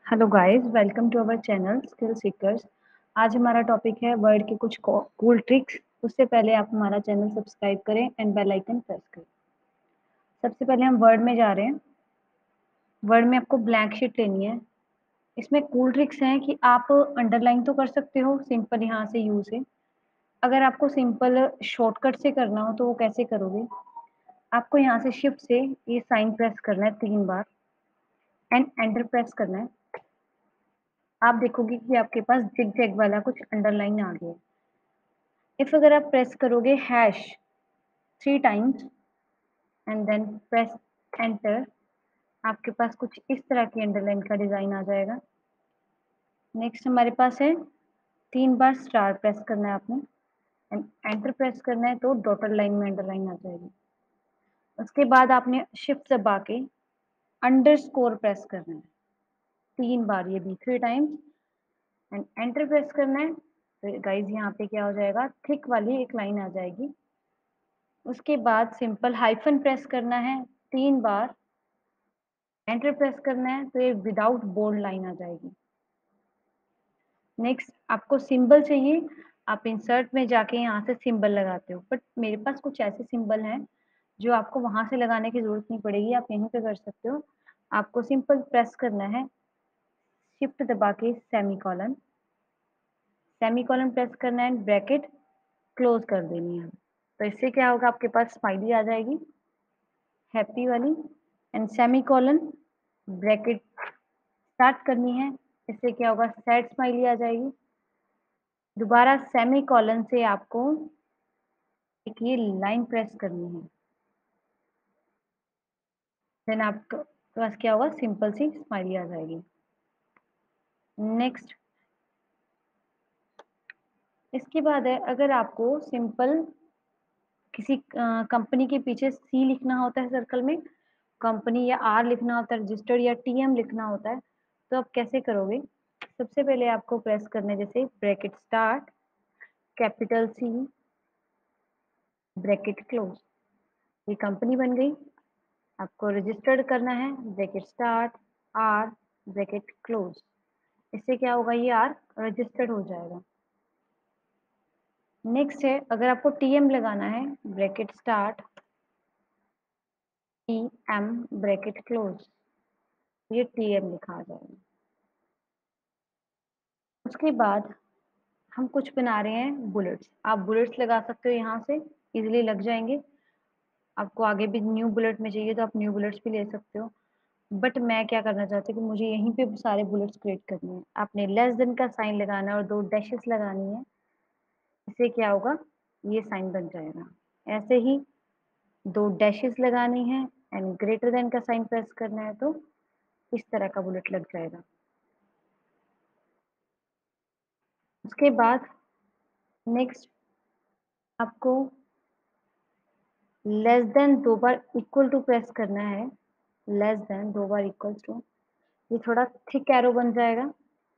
Hello guys, welcome to our channel skill seekers. आज हमारा topic है वर्ड के कुछ कूल ट्रिक्स। उससे पहले आप हमारा चैनल सब्सक्राइब करें एंड बेल आइकन प्रेस करें। सबसे पहले हम वर्ड में जा रहे हैं। वर्ड में आपको ब्लैंक शीट लेनी है। इसमें कूल ट्रिक्स हैं कि आप अंडरलाइन तो कर सकते हो सिंपल यहाँ से यू से। अगर आपको सिंपल शॉर्टकट से करना हो तो वो कैसे करोगे? आपको यहाँ से शिफ्ट से ये साइन प्रेस करना है 3 बार एंड एंटर प्रेस करना है। आप देखोगे कि आपके पास जिग जैग वाला कुछ अंडरलाइन आ गया है। इफ अगर आप प्रेस करोगे hash 3 times and then press enter, आपके पास कुछ इस तरह की अंडरलाइन का डिजाइन आ जाएगा। नेक्स्ट हमारे पास है 3 बार स्टार प्रेस करना है आपने एंड एंटर प्रेस करना है तो डॉटेड लाइन में अंडरलाइन आ जाएगी। उसके बाद आपने शिफ्ट दबा के अंडरस्कोर प्रेस करना है 3 बार, ये भी 3 टाइम्स एंड एंटर प्रेस करना है। तो गाइज यहाँ पे क्या हो जाएगा, थिक वाली एक लाइन आ जाएगी। उसके बाद सिंपल हाइफन प्रेस करना है 3 बार, एंटर प्रेस करना है तो ये विदाउट बोल्ड लाइन आ जाएगी। नेक्स्ट आपको सिंबल चाहिए, आप इंसर्ट में जाके यहाँ से सिंबल लगाते हो, बट मेरे पास कुछ ऐसे सिंबल हैं जो आपको वहां से लगाने की जरूरत नहीं पड़ेगी, आप यहीं पे कर सकते हो। आपको सिंपल प्रेस करना है शिफ्ट दबा के सेमी कॉलन प्रेस करना है, ब्रैकेट क्लोज कर देनी है। तो इससे क्या होगा, आपके पास स्माइली आ जाएगी हैप्पी वाली and semicolon bracket start करनी है। इससे क्या होगा, सैड स्माइली आ जाएगी। दोबारा सेमी कॉलन से आपको एक ये लाइन प्रेस करनी है, देन आपके पास क्या होगा, सिंपल सी स्माइली आ जाएगी। नेक्स्ट इसके बाद है, अगर आपको सिंपल किसी कंपनी के पीछे सी लिखना होता है सर्कल में, कंपनी या आर लिखना होता है रजिस्टर्ड, या टीएम लिखना होता है, तो आप कैसे करोगे? सबसे पहले आपको प्रेस करना है जैसे bracket start capital C bracket close, ये कंपनी बन गई। आपको रजिस्टर्ड करना है bracket start R bracket close, इससे क्या होगा, ये आर रजिस्टर्ड हो जाएगा। नेक्स्ट है, अगर आपको टीएम लगाना है bracket start T M bracket close, ये टीएम लिखा आ जाएगा। उसके बाद हम कुछ बना रहे हैं बुलेट्स, आप बुलेट्स लगा सकते हो यहाँ से, इजीली लग जाएंगे। आपको आगे भी न्यू बुलेट में चाहिए तो आप न्यू बुलेट्स भी ले सकते हो, बट मैं क्या करना चाहती हूँ कि मुझे यहीं पे सारे बुलेट्स क्रिएट करने हैं। आपने लेस देन का साइन लगाना है और 2 डैशेस लगानी है, इससे क्या होगा, ये साइन बन जाएगा। ऐसे ही 2 डैशेस लगानी है एंड ग्रेटर देन का साइन प्रेस करना है तो इस तरह का बुलेट लग जाएगा। उसके बाद नेक्स्ट आपको लेस देन 2 बार इक्वल टू प्रेस करना है, लेस देन 2 बार इक्वल टू, ये थोड़ा थिक एरो बन जाएगा।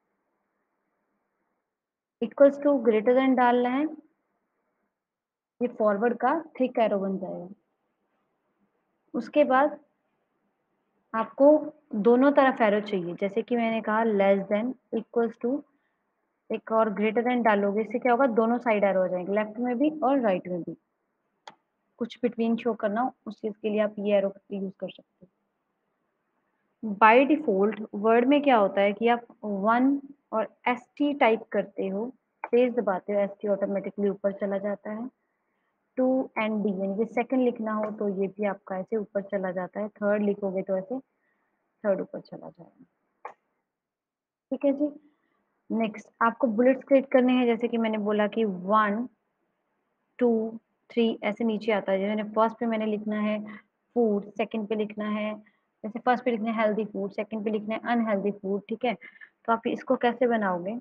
इक्वल्स टू ग्रेटर देन डालना है, ये फॉरवर्ड का थिक एरो बन जाएगा। उसके बाद आपको दोनों तरफ एरो चाहिए, जैसे कि मैंने कहा लेस देन इक्वल्स टू, एक और ग्रेटर देन डालोगे, इससे क्या होगा, दोनों साइड एरो हो जाएंगे, लेफ्ट में भी और राइट में भी। कुछ बिटवीन शो करना हो उस चीज के लिए आप ये एरो यूज कर सकते हो। बाय डिफॉल्ट वर्ड में क्या होता है कि आप 1 और एस टी टाइप करते हो, स्पेस दबाते हो, एस टी ऑटोमेटिकली ऊपर चला जाता है। 2 एंड डी यानी कि सेकंड लिखना हो तो ये भी आपका ऐसे ऊपर चला जाता है, थर्ड लिखोगे तो ऐसे थर्ड ऊपर चला जाएगा। ठीक है जी। नेक्स्ट आपको बुलेट्स क्रिएट करने हैं, जैसे कि मैंने बोला कि 1 2 3 ऐसे नीचे आता है। जैसे फर्स्ट पे मैंने लिखना है फूड, सेकंड पे लिखना है, जैसे फर्स्ट पे लिखना है हेल्दी फूड, सेकंड पे लिखना है अनहेल्दी फूड। ठीक है, तो आप इसको कैसे बनाओगे,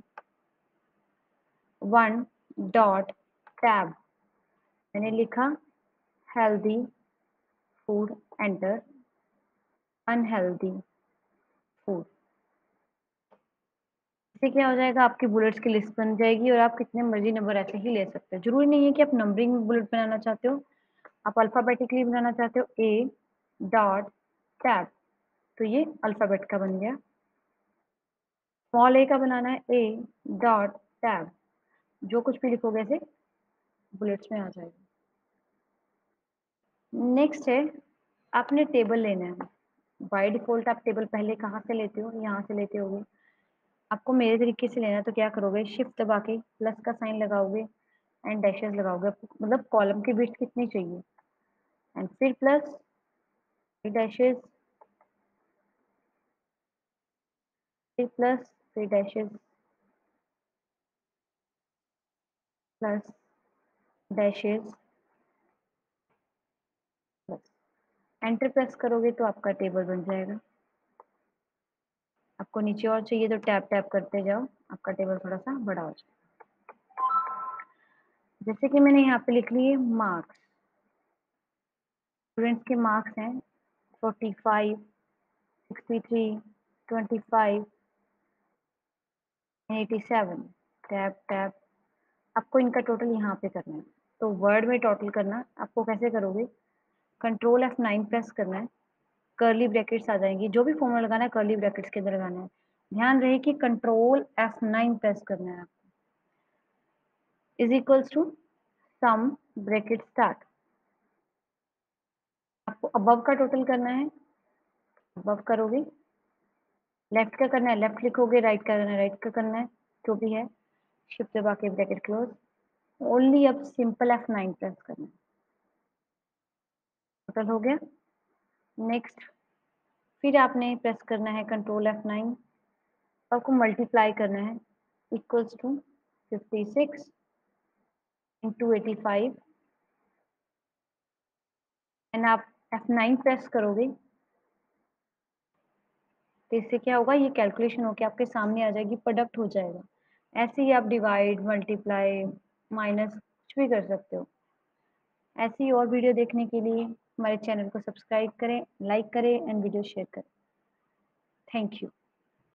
1 डॉट टैब, मैंने लिखा healthy food enter unhealthy food, इससे क्या हो जाएगा, आपकी बुलेट्स की लिस्ट बन जाएगी और आप कितने मर्जी नंबर ऐसे ही ले सकते हो। जरूरी नहीं है कि आप नंबरिंग में बुलेट बनाना चाहते हो, आप अल्फाबेटिकली बनाना चाहते हो, ए डॉट टैब, तो ये अल्फाबेट का बन गया। स्मॉल ए का बनाना है ए डॉट टैब, जो कुछ भी लिखोगे ऐसे बुलेट्स में आ जाएगा। नेक्स्ट है आपने टेबल लेना है। बाय डिफ़ॉल्ट आप टेबल पहले कहाँ से लेते हो? यहाँ से लेते होगे। आपको मेरे तरीके से लेना है तो क्या करोगे, शिफ्ट दबा के प्लस का साइन लगाओगे एंड डैशेज़ लगाओगे। आपको मतलब कॉलम की विड्थ कितनी चाहिए एंड फिर प्लस, फिर डैशेज़, फिर प्लस, फिर dashes, plus, dashes, plus. Enter press करोगे तो आपका टेबल बन जाएगा। आपको नीचे और चाहिए तो टैप टैप करते जाओ, आपका टेबल थोड़ा-सा बड़ा हो जाए। जैसे कि मैंने यहाँ पे लिख लिए मार्क्स, स्टूडेंट्स के मार्क्स हैं 45, 63, 25, 87, टैप टैप। आपको इनका टोटल यहाँ पे करना है। तो वर्ड में टोटल करना आपको कैसे करोगे, कंट्रोल F9 प्रेस करना है, कर्ली ब्रैकेट्स आ जाएंगी, जो भी फॉर्मूला लगाना है कर्ली ब्रैकेट्स के अंदर लगाना है। ध्यान रहे कि कंट्रोल F9 प्रेस करना है आपको, is equals to sum bracket start. आपको अबव का टोटल करना है, अबव करोगे, लेफ्ट का करना है लेफ्ट लिखोगे, राइट का करना है राइट का करना है, जो भी है शिफ्ट दबा के ब्रैकेट क्लोज। ओनली अब सिंपल F9 प्रेस करना है, टोटल हो गया। नेक्स्ट फिर आपने प्रेस करना है कंट्रोल F9, आपको मल्टीप्लाई करना है इक्वल्स टू 56 इंटू 85 एंड आप F9 प्रेस करोगे तो इससे क्या होगा, ये कैलकुलेशन होके आपके सामने आ जाएगी, प्रोडक्ट हो जाएगा। ऐसे ही आप डिवाइड, मल्टीप्लाई, माइनस कुछ भी कर सकते हो। ऐसी ही और वीडियो देखने के लिए हमारे चैनल को सब्सक्राइब करें, लाइक करें एंड वीडियो शेयर करें। Thank you.